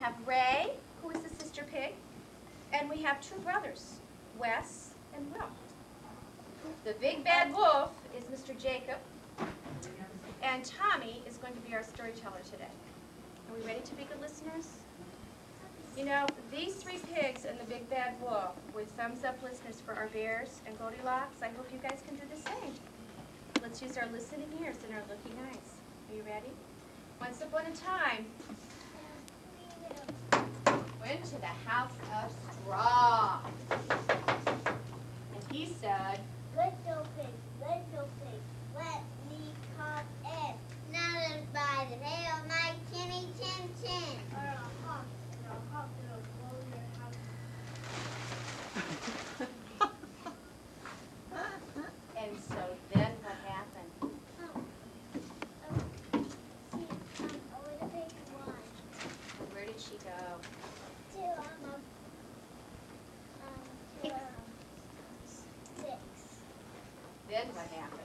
have Ray, who is the sister pig, and we have two brothers, Wes and Will. The big bad wolf is Mr. Jacob, and Tommy is going to be our storyteller today. Are we ready to be good listeners? You know, these three pigs and the big bad wolf were thumbs-up listeners for our bears and Goldilocks. I hope you guys can do the same. Let's use our listening ears and our looking eyes. Are you ready? Once upon a time, went to the house of straw. And he said, little pig, let me come in. Now by the tail of my chinny chin chin. Or a hawk, that'll blow your house. and so then what happened? A little pig one. Where did she go? To, 6. Then what happened?